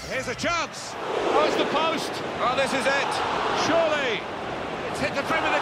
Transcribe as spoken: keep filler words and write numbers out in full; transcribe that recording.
Here's a chance. Oh, it's the post. Oh, this is it. Surely. It's hit the brim of the